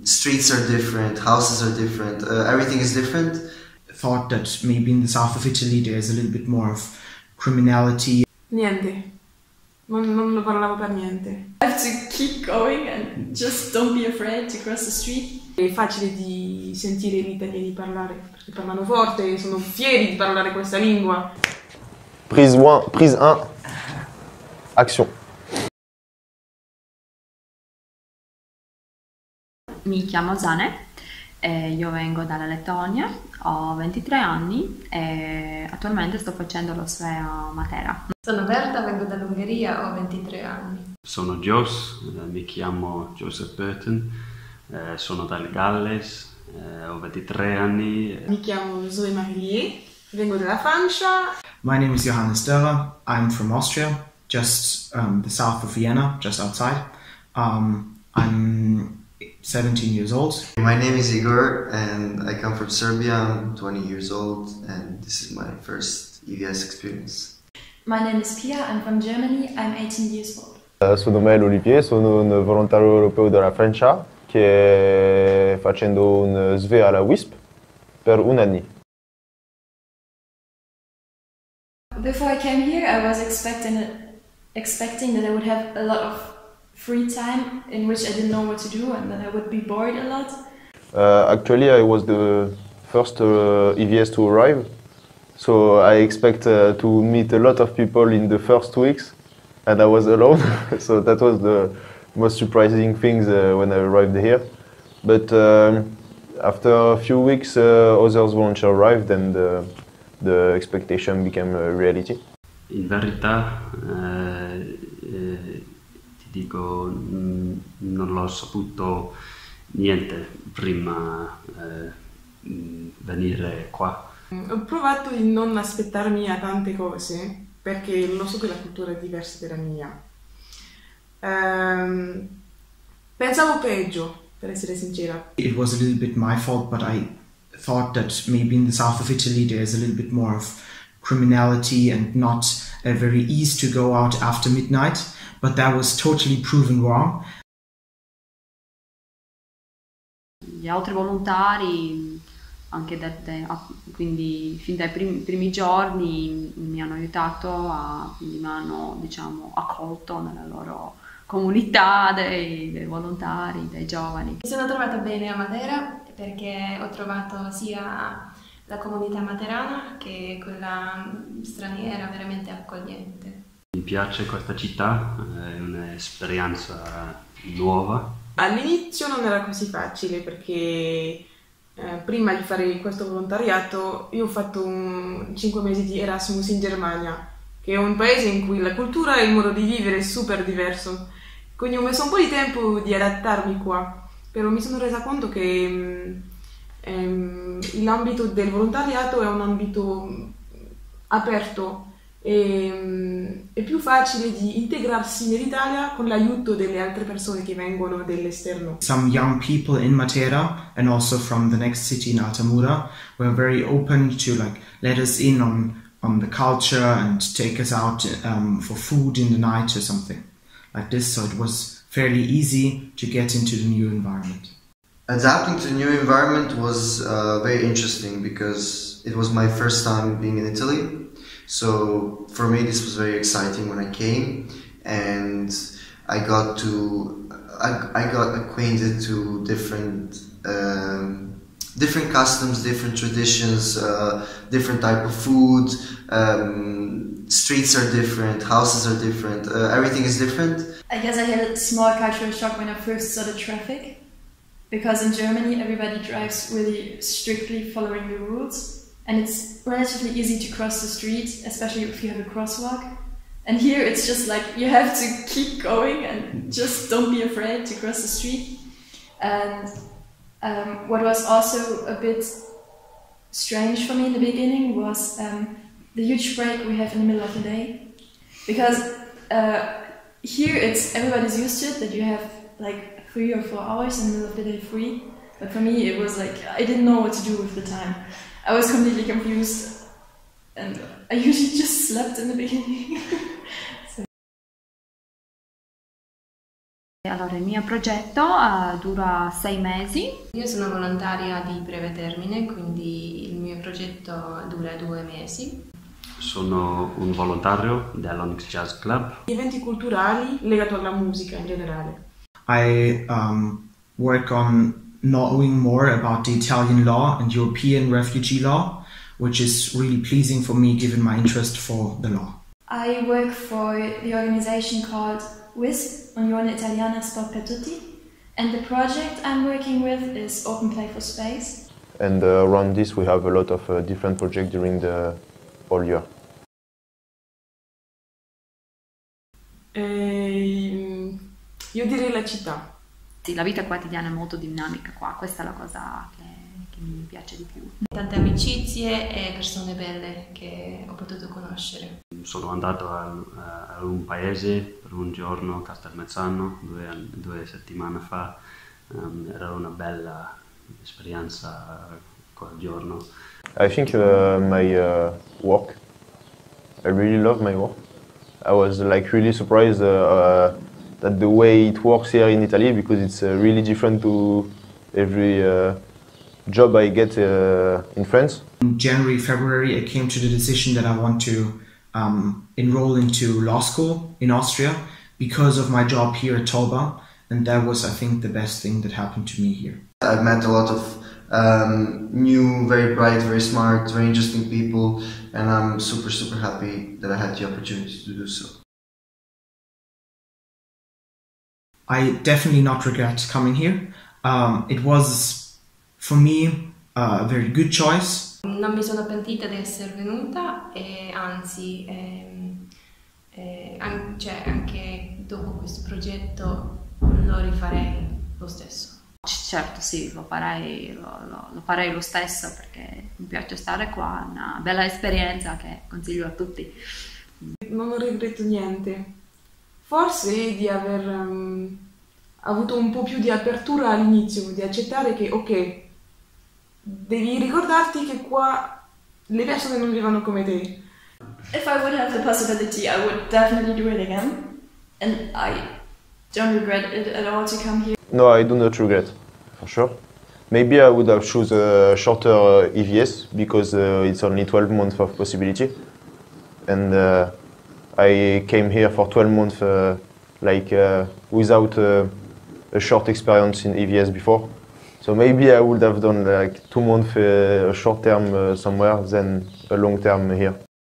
Streets are different, houses are different, everything is different. Thought that maybe in the south of Italy there's a little bit more of criminality. Niente, non lo parlavo per niente. I have to keep going and just don't be afraid to cross the street. È facile di sentire gli italiani parlare, perché parlano forte, sono fieri di parlare questa lingua. Prise 1, action. Mi chiamo Zane, io vengo dalla Lettonia, ho 23 anni e attualmente sto facendo lo SUE a Matera. Sono Berta, vengo dall'Ungheria, ho 23 anni. Sono Jos, mi chiamo Joseph Burton, sono dal Galles, ho 23 anni. Mi chiamo Zoe Marillier, vengo dalla Francia. My name is Johannes Dörrer, I'm from Austria, just the south of Vienna, just outside. I'm 17 years old. My name is Igor and I come from Serbia. I'm 20 years old and this is my first EVS experience. My name is Pia, I'm from Germany, I'm 18 years old. Sono Mael Olivier, sono un volontario europeo della Francia che facendo un SUE alla WISP per un anno. Before I came here, I was expecting that I would have a lot of free time in which I didn't know what to do and that I would be bored a lot. Actually, I was the first EVS to arrive, so I expect to meet a lot of people in the first weeks, and I was alone, so that was the most surprising things when I arrived here. But after a few weeks, others volunteers arrived and the expectation became a reality. In verità, ti dico, non l'ho saputo niente prima venire qua. Ho provato di non aspettarmi a tante cose, perché lo so che la cultura è diversa dalla mia. Pensavo peggio, per essere sincera. It was a little bit my fault, but I thought that maybe in the south of Italy there's a little bit more of criminality and not very easy to go out after midnight, but that was totally proven wrong. Gli altri volontari, anche quindi fin dai primi giorni, mi hanno aiutato, quindi mi hanno, diciamo, accolto nella loro comunità dei volontari, dei giovani. Mi sono trovata bene a Matera perché ho trovato sia la comunità materana che quella straniera veramente accogliente. Mi piace questa città, è un'esperienza nuova. All'inizio non era così facile perché prima di fare questo volontariato io ho fatto 5 mesi di Erasmus in Germania, che è un paese in cui la cultura e il modo di vivere è super diverso. Quindi ho messo un po' di tempo di adattarmi qua, però mi sono resa conto che l'ambito del volontariato è un ambito aperto e è più facile di integrarsi nell'Italia con l'aiuto delle altre persone che vengono dall'esterno. Some young people in Matera and also from the next city in Altamura were very open to let us in on the culture and take us out for food in the night or something like this, so it was fairly easy to get into the new environment. Adapting to the new environment was very interesting because it was my first time being in Italy. So for me this was very exciting when I came, and I got acquainted to different customs, different traditions, different type of food. Streets are different, houses are different, everything is different. I guess I had a small cultural shock when I first saw the traffic, because in Germany everybody drives really strictly following the rules. And it's relatively easy to cross the street, especially if you have a crosswalk. And here it's just like you have to keep going and just don't be afraid to cross the street. And what was also a bit strange for me in the beginning was the huge break we have in the middle of the day. Because here everybody's used to it, that you have like 3 or 4 hours in the middle of the day free. But for me it was like I didn't know what to do with the time. I was completely confused, and I usually just slept in the beginning. Allora, il mio progetto dura 6 mesi. Io sono volontaria di breve termine, quindi il mio progetto dura 2 mesi. Sono un volontario dell'Onyx Jazz Club. Eventi culturali legati alla musica in generale. I work on knowing more about the Italian law and European refugee law, which is really pleasing for me given my interest for the law. I work for the organization called WISP, Unione Italiana Sport per Tutti, and the project I'm working with is Open Play for Space. And around this we have a lot of different projects during the whole year. Io direi la città. Sì, la vita quotidiana è molto dinamica qua, questa è la cosa che mi piace di più. Tante amicizie e persone belle che ho potuto conoscere. Sono andato a un paese per un giorno, Castelmezzano, 2 settimane fa. Era una bella esperienza quel giorno. I think my work, I really love my work. I was like really surprised that the way it works here in Italy, because it's really different to every job I get in France. In January, February, I came to the decision that I want to enroll into law school in Austria because of my job here at Tolba, and that was, I think, the best thing that happened to me here. I've met a lot of new, very bright, very smart, very interesting people, and I'm super, super happy that I had the opportunity to do so. I definitely not regret coming here. It was, for me, a very good choice. Non mi sono pentita di essere venuta e anzi, anche dopo questo progetto lo rifarei lo stesso. Certo, sì, lo farei lo stesso perché mi piace stare qua, è una bella esperienza che consiglio a tutti. Non regretto niente. Forse di aver avuto un po' più di apertura all'inizio, di accettare che, ok, devi ricordarti che qua le persone non vivono come te. If I would have the possibility, I would definitely do it again, and I don't regret it at all to come here. No, I do not regret, for sure. Maybe I would have chosen a shorter EVS because it's only 12 months of possibility, and I came here for 12 months without a short experience in EVS before. So maybe I would have done like 2 months a short term somewhere, then a long term here.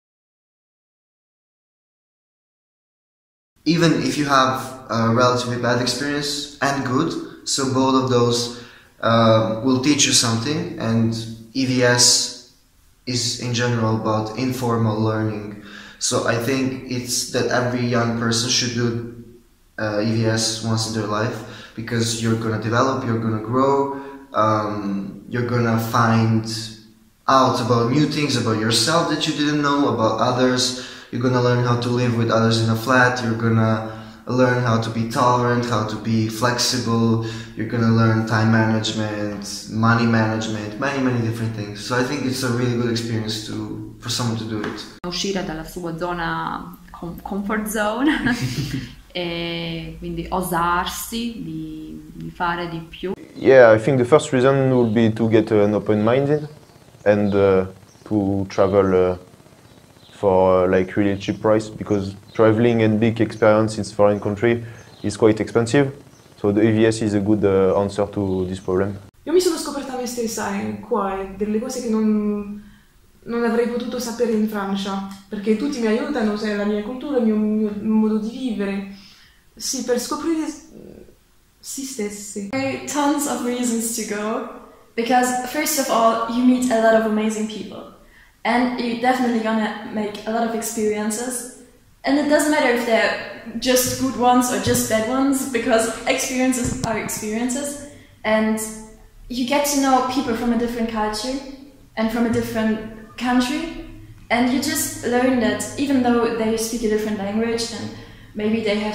Even if you have a relatively bad experience and good, so both of those will teach you something, and EVS is in general about informal learning. So I think it's that every young person should do EVS once in their life, because you're gonna develop, you're gonna grow, you're gonna find out about new things about yourself that you didn't know, about others. You're gonna learn how to live with others in a flat, you're gonna learn how to be tolerant, how to be flexible, you're gonna learn time management, money management, many different things. So I think it's a really good experience for someone to do it. Uscire dalla sua zona comfort zone e quindi osarsi di fare di più. Yeah, I think the first reason would be to get an open mind and to travel for like really cheap price, because traveling and big experience in foreign country is quite expensive. So the EVS is a good answer to this problem. Io mi sono scoperta me stessa qua, delle cose che non avrei potuto sapere in Francia, perché tutti mi aiutano, sai, la mia cultura, il mio modo di vivere, sì, per scoprire se stessi. There are tons of reasons to go, because first of all, you meet a lot of amazing people. And you're definitely gonna make a lot of experiences. And it doesn't matter if they're just good ones or just bad ones, because experiences are experiences. And you get to know people from a different culture and from a different country. And you just learn that even though they speak a different language and maybe they have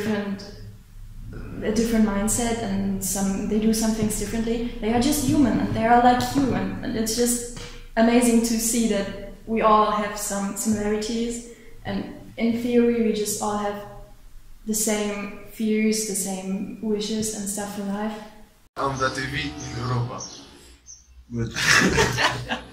a different mindset and they do some things differently, they are just human and they are like you. And it's just amazing to see that we all have some similarities, and in theory we just all have the same fears, the same wishes and stuff for life. Am dat TV in Europa. Good.